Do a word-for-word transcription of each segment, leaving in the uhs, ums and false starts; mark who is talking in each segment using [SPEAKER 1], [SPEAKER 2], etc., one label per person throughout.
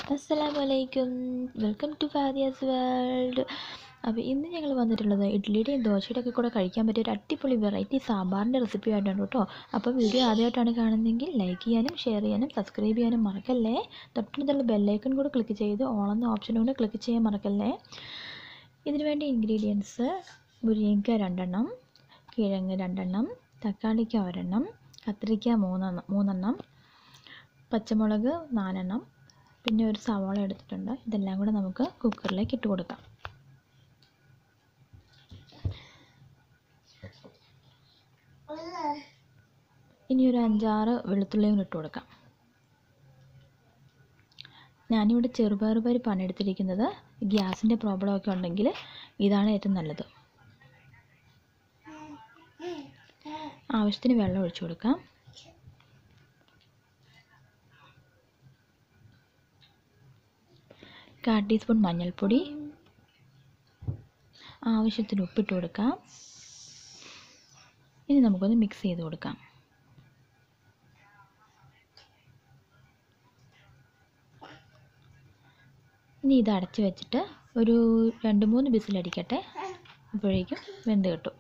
[SPEAKER 1] അസ്സലാമലൈക്കും, welcome to ഫാദിയാസ് world. അപ്പോൾ ഇന്ന് ഞങ്ങൾ വന്നിട്ടുള്ളത് ഇഡ്ഡലിയുടെയും ദോശയുടെ ഒക്കെ കൂടെ കഴിക്കാൻ പറ്റിയ ഒരു അടിപൊളി വെറൈറ്റി സാമ്പാറിൻ്റെ റെസിപ്പി ആയിട്ടാണ് കേട്ടോ. അപ്പോൾ വീഡിയോ ആദ്യമായിട്ടാണ് കാണുന്നതെങ്കിൽ ലൈക്ക് ചെയ്യാനും ഷെയർ ചെയ്യാനും സബ്സ്ക്രൈബ് ചെയ്യാനും മറക്കല്ലേ. തൊട്ടടുത്തുള്ള ബെല്ലൈക്കൺ കൂടെ ക്ലിക്ക് ചെയ്ത് ഓൾ എന്ന ഓപ്ഷൻ കൂടെ ക്ലിക്ക് ചെയ്യാൻ മറക്കല്ലേ. ഇതിനു വേണ്ടി ഇൻഗ്രീഡിയൻസ്: മുരിങ്ങയ്ക്ക രണ്ടെണ്ണം, കിഴങ്ങ് രണ്ടെണ്ണം, തക്കാളിക്ക ഒരെണ്ണം, കത്തിരിക്ക മൂന്നെണ്ണം മൂന്നെണ്ണം പച്ചമുളക് നാലെണ്ണം, പിന്നെ ഒരു സവാള എടുത്തിട്ടുണ്ട്. ഇതെല്ലാം കൂടെ നമുക്ക് കുക്കറിലേക്ക് ഇട്ട് കൊടുക്കാം. ഇനി ഒരു അഞ്ചാറ് വെളുത്തുള്ളിയും ഇട്ട് കൊടുക്കാം. ഞാനിവിടെ ചെറുപയർ പരിപ്പാണ് എടുത്തിരിക്കുന്നത്. ഗ്യാസിൻ്റെ പ്രോബ്ലം ഒക്കെ ഉണ്ടെങ്കിൽ ഇതാണ് ഏറ്റവും നല്ലത്. ആവശ്യത്തിന് വെള്ളം ഒഴിച്ചു കൊടുക്കാം. കാൽ ടീസ്പൂൺ മഞ്ഞൾപ്പൊടി, ആവശ്യത്തിന് ഉപ്പിട്ട് കൊടുക്കാം. ഇനി നമുക്കൊന്ന് മിക്സ് ചെയ്ത് കൊടുക്കാം. ഇനി ഇത് അടച്ച് വെച്ചിട്ട് ഒരു രണ്ട് മൂന്ന് വിസിലടിക്കട്ടെ. അപ്പോഴേക്കും വെന്ത് കിട്ടും.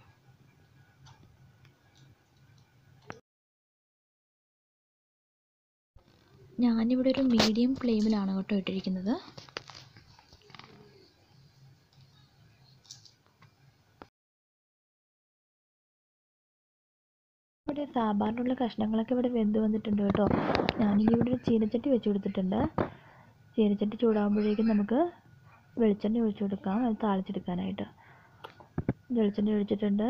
[SPEAKER 1] ഞാനിവിടെ ഒരു മീഡിയം ഫ്ലെയിമിലാണ് കേട്ടോ ഇട്ടിരിക്കുന്നത്. ഇവിടെ സാമ്പാറിനുള്ള കഷ്ണങ്ങളൊക്കെ ഇവിടെ വെന്ത് വന്നിട്ടുണ്ട് കേട്ടോ. ഞാനിവിടെ ഒരു ചീനച്ചട്ടി വെച്ച് കൊടുത്തിട്ടുണ്ട്. ചീനച്ചട്ടി ചൂടാകുമ്പോഴേക്കും നമുക്ക് വെളിച്ചെണ്ണ ഒഴിച്ചു കൊടുക്കാം, അത് താളിച്ചെടുക്കാനായിട്ട്. വെളിച്ചെണ്ണ ഒഴിച്ചിട്ടുണ്ട്.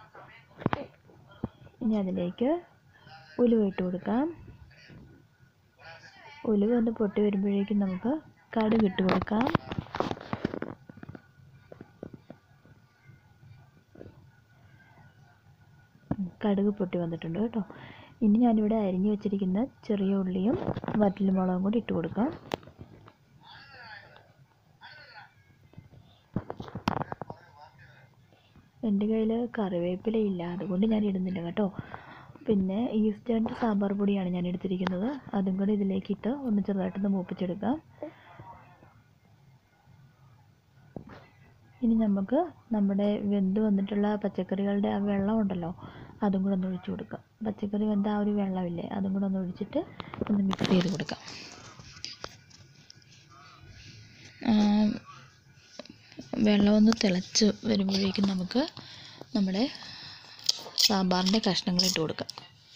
[SPEAKER 1] ഇനി അതിലേക്ക് ഉലുവ ഇട്ട് കൊടുക്കാം. ഉലുവ ഒന്ന് പൊട്ടി വരുമ്പോഴേക്കും നമുക്ക് കടുക് ഇട്ട് കൊടുക്കാം. കടുക് പൊട്ടി വന്നിട്ടുണ്ട് കേട്ടോ. ഇനി ഞാനിവിടെ അരിഞ്ഞു വെച്ചിരിക്കുന്ന ചെറിയ ഉള്ളിയും വറ്റൽമുളകും കൂടി ഇട്ട് കൊടുക്കാം. എൻ്റെ കയ്യിൽ കറിവേപ്പില ഇല്ല, അതുകൊണ്ട് ഞാൻ ഇടുന്നില്ല കേട്ടോ. പിന്നെ ഈസ്റ്റേൺ സാമ്പാർ പൊടിയാണ് ഞാൻ എടുത്തിരിക്കുന്നത്. അതും കൂടി ഇതിലേക്കിട്ട് ഒന്ന് ചെറുതായിട്ടൊന്ന് മൂപ്പിച്ചെടുക്കാം. ഇനി നമുക്ക് നമ്മുടെ വെന്ത് വന്നിട്ടുള്ള പച്ചക്കറികളുടെ ആ വെള്ളം ഉണ്ടല്ലോ, അതും കൂടെ ഒന്ന് ഒഴിച്ചു കൊടുക്കാം. പച്ചക്കറി വെന്ത ആ ഒരു വെള്ളമില്ലേ, അതും കൂടെ ഒന്ന് ഒഴിച്ചിട്ട് ഒന്ന് മിക്സ് ചെയ്ത് കൊടുക്കാം. വെള്ളം ഒന്ന് തിളച്ച് വരുമ്പോഴേക്കും നമുക്ക് നമ്മുടെ സാമ്പാറിൻ്റെ കഷ്ണങ്ങൾ ഇട്ട് കൊടുക്കാം.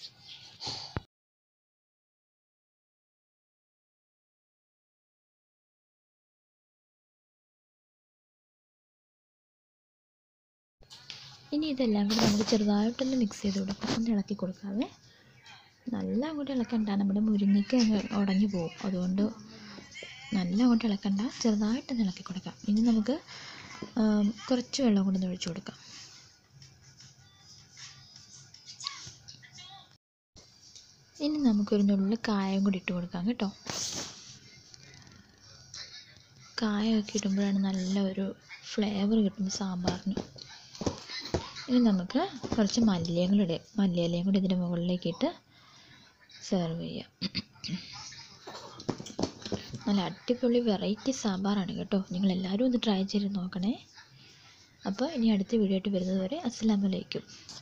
[SPEAKER 1] ഇനി ഇതെല്ലാം കൂടി നമുക്ക് ചെറുതായിട്ടൊന്ന് മിക്സ് ചെയ്ത് കൊടുക്കാം. ഒന്ന് ഇളക്കി കൊടുക്കാതെ, നല്ല അങ്ങോട്ട് ഇളക്കണ്ട, നമ്മുടെ മുരിങ്ങയ്ക്ക് ഉടഞ്ഞു പോകും. അതുകൊണ്ട് നല്ല അങ്ങോട്ട് ഇളക്കണ്ട, ചെറുതായിട്ടൊന്ന് ഇളക്കി കൊടുക്കാം. ഇനി നമുക്ക് കുറച്ച് വെള്ളം കൊണ്ടൊന്ന് ഒഴിച്ചു കൊടുക്കാം. ഇനി നമുക്കൊരു നുള്ളു കായം കൂടി ഇട്ട് കൊടുക്കാം കേട്ടോ. കായമൊക്കെ ഇടുമ്പോഴാണ് നല്ല ഒരു ഫ്ലേവർ കിട്ടുന്നത് സാമ്പാറിന്. ഇനി നമുക്ക് കുറച്ച് മല്ലിയിലയും കൂടി ഇടുക മല്ലിയിലയും കൂടി ഇതിൻ്റെ മുകളിലേക്ക് ഇട്ട് സെർവ് ചെയ്യാം. നല്ല അടിപൊളി വെറൈറ്റി സാമ്പാറാണ് കേട്ടോ. നിങ്ങളെല്ലാവരും ഒന്ന് ട്രൈ ചെയ്ത് നോക്കണേ. അപ്പോൾ ഇനി അടുത്ത വീഡിയോ ആയിട്ട് വരുന്നത് വരെ അസ്സലാമു അലൈക്കും.